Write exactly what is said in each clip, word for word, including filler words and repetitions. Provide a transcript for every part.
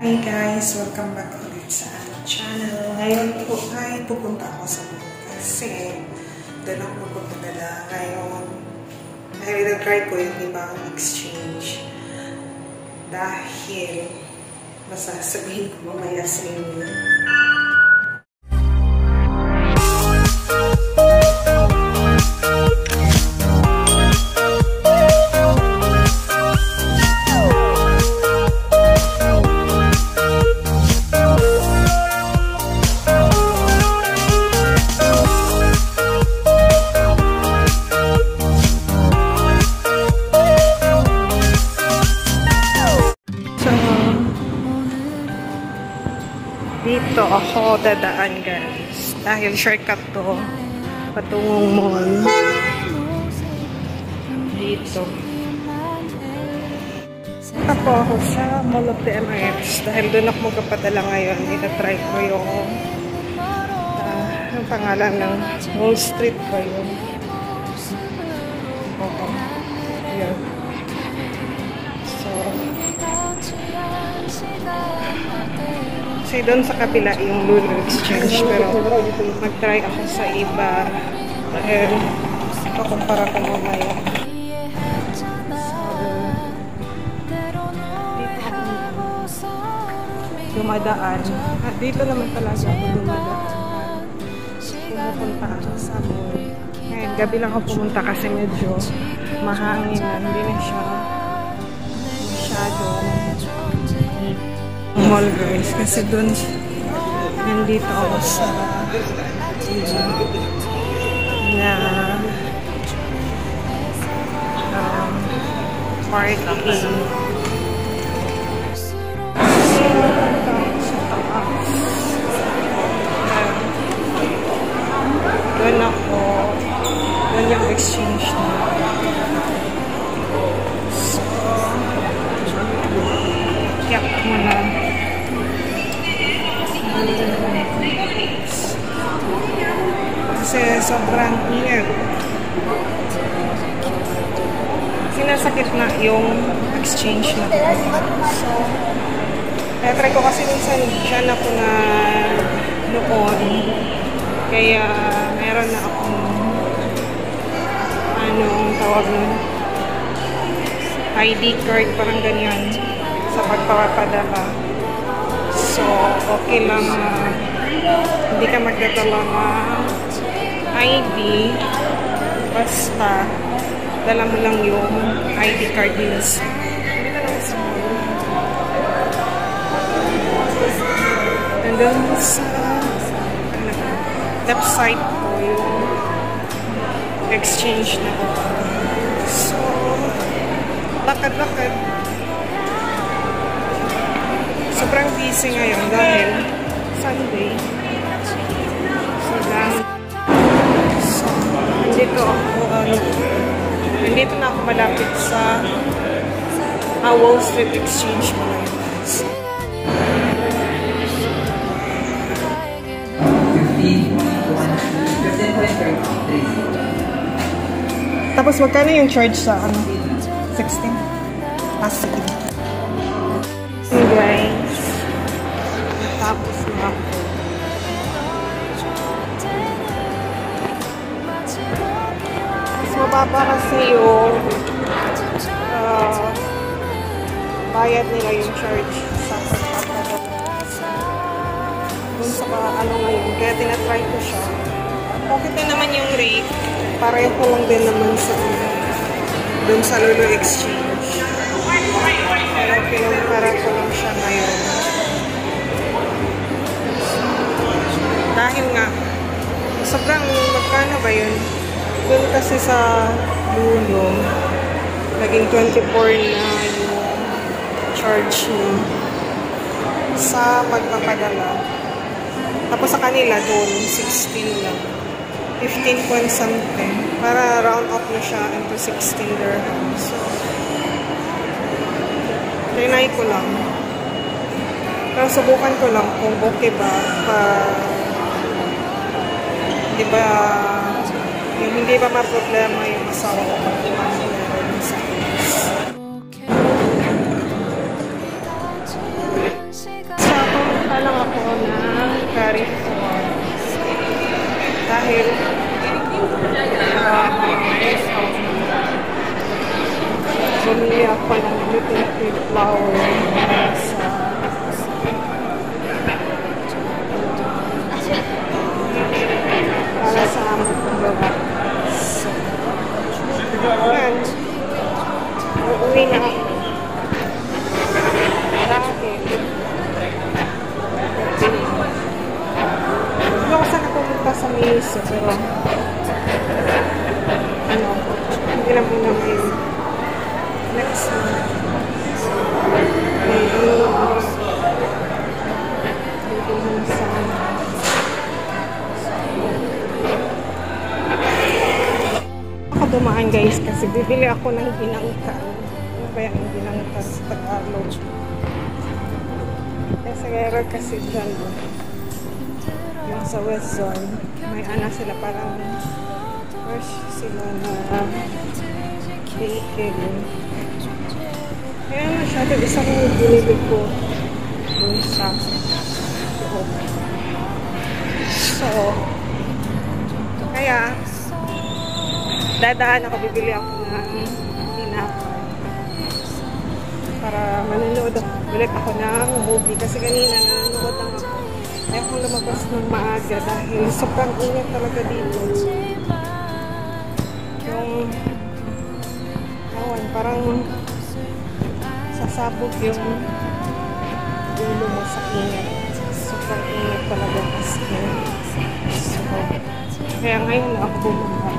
Hey guys! Welcome back ulit sa ating channel. Ngayon po ay pupunta ako sa mall kasi doon ako magpapadala. Ngayon, nai-try ko yung ibang exchange dahil masasabihin ko mamaya sa inyo. Dito ako dadaan guys dahil shortcut to patungong mall dito. Ako ako sa Mall of the Emirates dahil doon ako magpapadala ngayon. Ita-try ko yung uh, ang pangalan ng Wall Street ba yun? Oo. Yan. So kasi doon sa kabila yung Lulu Exchange, pero mag-try ako sa iba dahil pakumpara ko mamaya. So, dito ako dumadaan. At dito naman talaga ako dumadaan. Pumupunta ako sa mall. Ngayon, gabi lang ako pumunta kasi medyo mahangin na. Hindi na siya masyado mall guys, kasi doon nandito ako sa na um, parking. Doon ako, doon yung exchange na. So, yak muna. Kasi sobrang ingat. Sinasakit na yung exchange na ito. So, na-try ko kasi minsan dyan ako na noon. Kaya meron na akong anong tawag nun, I D card, parang ganyan sa pagpapadala. So, okay lang na hindi ka magdadala na I D, basta dala mo lang yung I D card nila. Hindi na lang sa mall. And then sa left side ko yung exchange na ko. So, lakad-lakad. Sobrang busy ngayon dahil Sunday. So, lang. So, nandito ako, ano, nandito na ako malapit sa uh, Wall Street Exchange mo ngayon. Tapos, magkano yung charge sa, ano, sixteen? Ah, sige. Guys, tapos na ako. Mas mababa kasi yung uh, bayad nila yung charge sa pagpapadala dun sa ano ngayon. Kaya tinatry ko siya. Okay na naman yung rate. Pareho ko lang din naman sa dun sa Lulu Exchange. Pero kinumpara ko lang siya ngayon. Dahil nga, sobrang magkano ba yun? Doon kasi sa Lulu, naging twenty-four na yung charge niya sa magpapadala. Tapos sa kanila doon, sixteen lang. fifteen point something. Para round up na siya into sixteen dirhams. So, trinay ko lang. Pero subukan ko lang kung okay ba. Pa, di ba, yung hindi ba ma-problema yung asawa ko pag tumangin sa akin. Pumunta lang ako ng Carrefour. Dahil uh, bumili ako ng little pink flower sa para sa aming pagbawa. Yan. Uuwi na ako. Dahil hindi ako sana pumunta sa Miso, pero ano, hindi lang muna may next month. May ano, bibilhin sa ako dumaan guys kasi bibili ako ng binangkan. Ano ba yung binangkan sa Tagalog? Kasi meron kasi dyan yung sa West Zone may ana sila parang fresh sila na bacon. Kaya na siya ito isang binili ko dun sa loob. So kaya dadaan ako, bibili ako ng tinapay para manonood ako. Bilik ako ng movie kasi kanina nanonood lang ako. Ayaw kong lumabas ng maaga dahil sobrang init talaga dito. Yung awan, parang sasabog yung ulo mo sa init. Sobrang init talaga kasi. So, kaya ngayon na ako bumaba.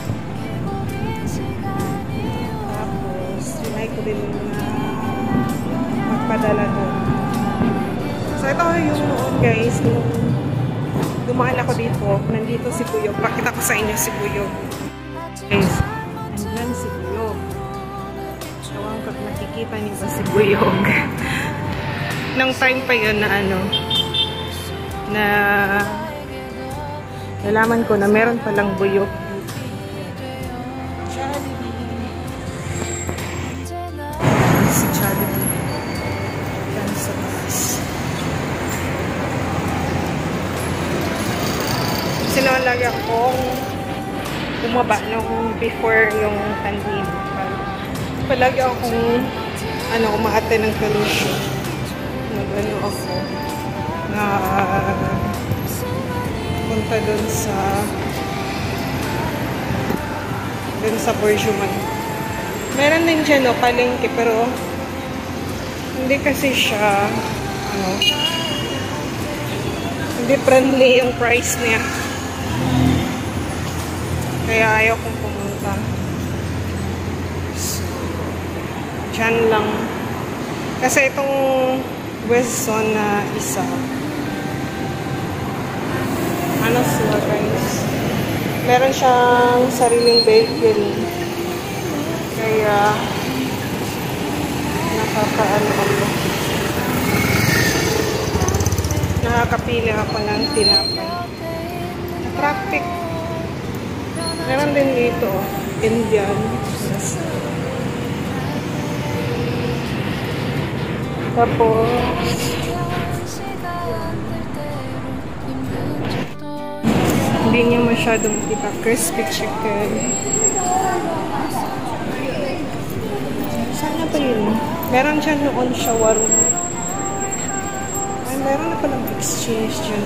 Tapos, sinay ko din na magpadala doon. So, ito yung noon guys, nung dumaan ako dito, nandito si Buyog. Pakita ko sa inyo si Buyog. Guys, nandyan si Buyog. Ewan ko kung nakikita niyo ba si Buyog. Nung time pa yun na ano, na nalaman ko na meron palang Buyog. Si Jollibee. Yan sa bus. Sinawan lagi akong bumaba nung before yung pandemic. Palagi akong ano, umaate ng pollution. Nag-ano ako na punta dun sa dun sa Bourgeois. Meron din dyan, no, palengke, pero hindi kasi siya ano, hindi friendly yung price niya. Kaya ayaw kong pumunta. So, dyan lang. Kasi itong West Zone na isa, ano sila guys, meron siyang sariling bakery. Kaya nakakaano ako. Nakakapili ako ng tinapay. Traffic. Meron din dito, Indian. Tapos hindi niya masyadong kita crispy chicken. Sana ba yun? Meron dyan noon shawarma. Ay, meron na palang exchange dyan.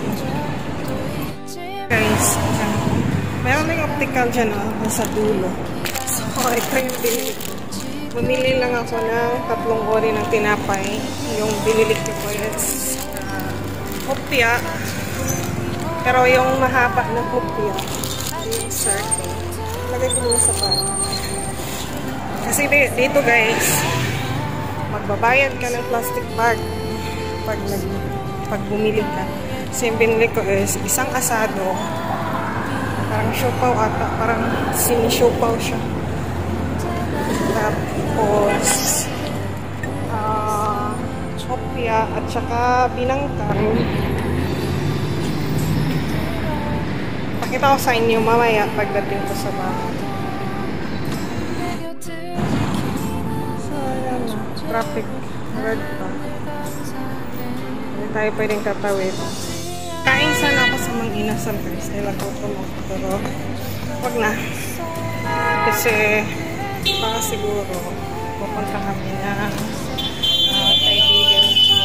Guys, dyan. Meron na yung optical dyan, oh, nasa dulo. So, ito yung binili ko. Bumili lang ako ng tatlong ori ng tinapay. Yung binili ko is uh, hopia. Pero yung mahaba na hopia, yung circle, lagay ko muna sa pan. Kasi dito guys, magbabayad ka ng plastic bag pag, nag, pag bumili ka. Kasi yung binili ko is isang asado. Parang siopaw ata. Parang sini-siopaw siya. Tapos uh, hopia at saka binangkang. Pakita ko sa inyo mamaya pagdating ko sa bahay. So, ayan na. Traffic red pa. Red tayo pwedeng tatawid. Kain sana ako sa Mang Inasal guys. Dahil ako tulog. Pero, wag na. Kasi, baka siguro, pupunta kami na uh, kaibigan ko.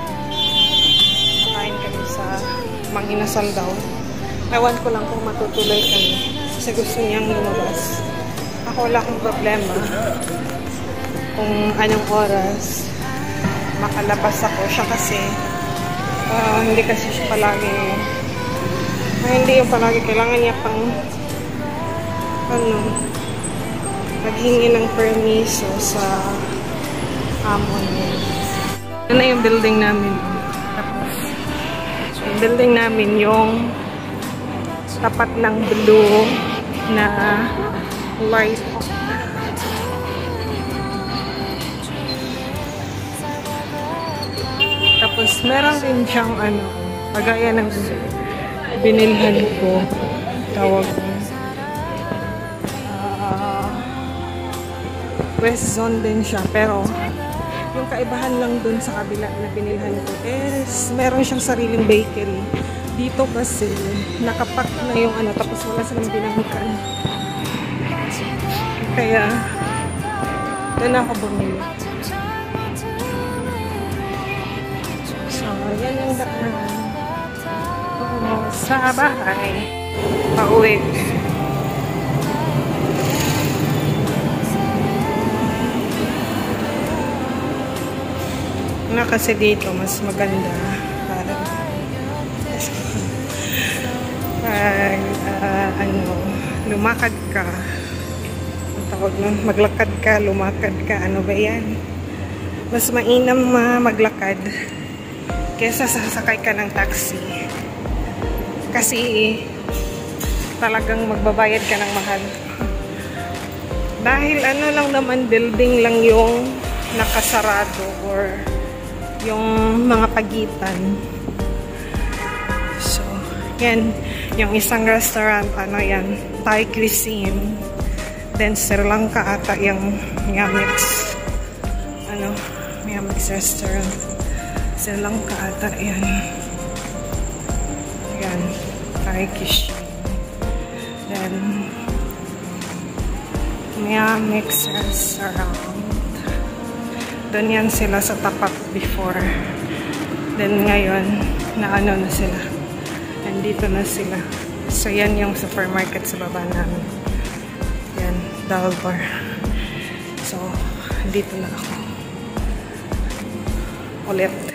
Kain kami sa Mang Inasal daw. Ewan ko lang kung matutuloy kami. Kasi gusto niyang lumabas. Ako wala akong problema. Kung anong oras makalabas ako. Siya kasi, uh, hindi kasi siya palagi, uh, hindi yung palagi. Kailangan niya pang, ano, maghingi ng permiso sa amo niya. Yan na yung building namin. Tapos, yung building namin yung tapat ng blue na light. Tapos, meron din siyang ano, pagaya ng binilhan ko. Tawag ko. Uh, West Zone din siya. Pero, yung kaibahan lang dun sa kabila na binilhan ko is, meron siyang sariling bakery. Dito kasi, nakapak na yung ano, tapos wala silang binangkan. Kaya, doon ako bumili. So, yan yung daan. Oh, sa bahay. Pauwi. Na kasi dito, mas maganda. Parang, pag, uh, ano, lumakad ka. Tawag nun, maglakad ka, lumakad ka, ano ba yan? Mas mainam uh, maglakad kesa sasakay ka ng taxi. Kasi talagang magbabayad ka ng mahal. Dahil ano lang naman, building lang yung nakasarado or yung mga pagitan. So, yan, yung isang restaurant, ano yan, Thai cuisine. Then, Sri Lanka ata yung Miyamix. Ano, Miyamix restaurant. Sri Lanka ata yan. Yan, Thai cuisine. Then, Miyamix restaurant. Doon yan sila sa tapat before. Then, ngayon, na ano na sila. Nandito na sila. So, yan yung supermarket sa baba namin. Yan, Dalbar. So, dito na ako. Ulit.